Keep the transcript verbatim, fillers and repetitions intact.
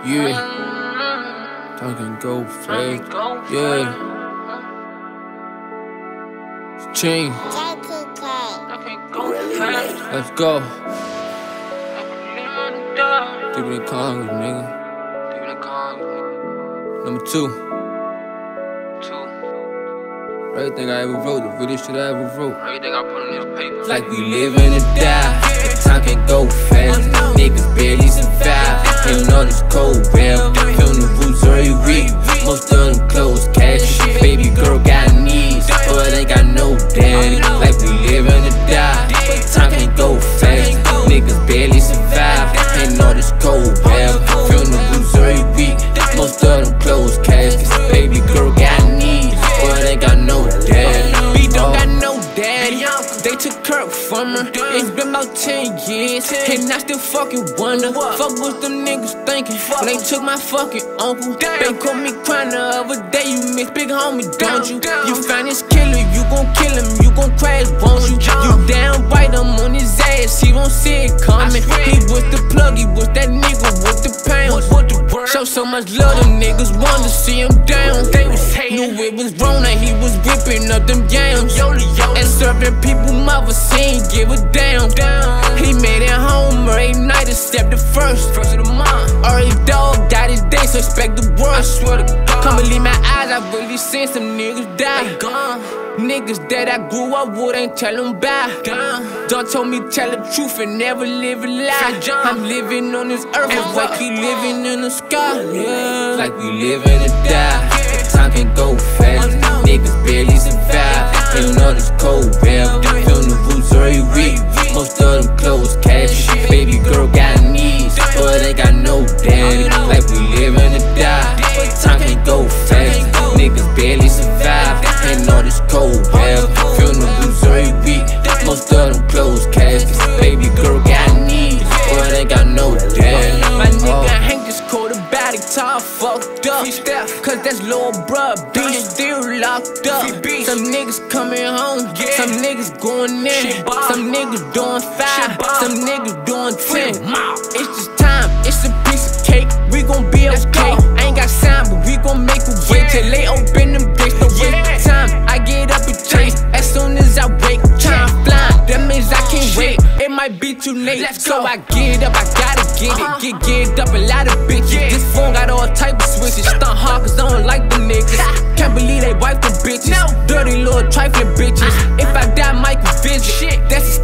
Yeah, time can go fast. Yeah, it's change. Let's go. Deep in the Congress, nigga. Number two. Everything I ever wrote, the realest shit I ever wrote. Everything I put on this paper. Like we living or die, time can go fast. Niggas barely survive, hating on this cold rap. Feeling the roots every week, most of them closed cash. Baby girl got needs, but ain't got no daddy. Like we living or die, time can go fast. Niggas barely survive, hating on this cold rap. Feeling the roots every week, most of them closed cash. Baby girl got needs, but ain't got no daddy. We don't got no daddy. They took Kirk from her. It's been about ten years, and I still fucking wonder. Fuck what them niggas thinking when they took my fucking uncle. They caught me crying the other day. You miss big homie, don't you? You find this killer, you gon' kill him, you gon' crash, won't you? You down right, I'm on his ass, he won't see it coming. He was the plug, he was that nigga with the pounds. Show so much love, them niggas wanna see him down. They was hating, knew it was wrong, that he was whipping up them yams and serving people mothers, he ain't give a damn. He made it home every night except the first. First of the month. Every dog got his day, so expect the worst. I swear to God, can't believe my eyes, I really seen some niggas die. Niggas that I grew up with ain't tell them about. John told me tell the truth and never live a lie. I'm living on this earth, it's like he living in the sky. Yeah. Like we living or die, time can go fast. Niggas barely survive, hating on this cold rap. Feeling the roots every week, most of them closed cash. Baby girl got needs, but ain't got no daddy. Like we living or die, time can go fast. Niggas barely survive, hating on this cold rap. Feeling the roots every week, most of them closed cash. Baby girl got needs, but ain't got no daddy. My nigga Hank just called about it, all fucked up. Cause that's little bruh, bitch still locked up. Some niggas coming home, some niggas going in, some niggas doing five, some niggas doing ten. It's just time, it's a piece of cake, we gon' be okay. I ain't got sign, but we gon' make a way till they open them gates. No waste time, I get up and chase as soon as I wake. Time flying, that means I can't wait. It might be too late, so I get up, I gotta get it. Get get up a lot of bitches. This phone got all type of switches. Stunt hard cause I don't like them niggas. Can't believe they wipe them bitches. Dirty little trifling bitches. If I die, Michael visit. That's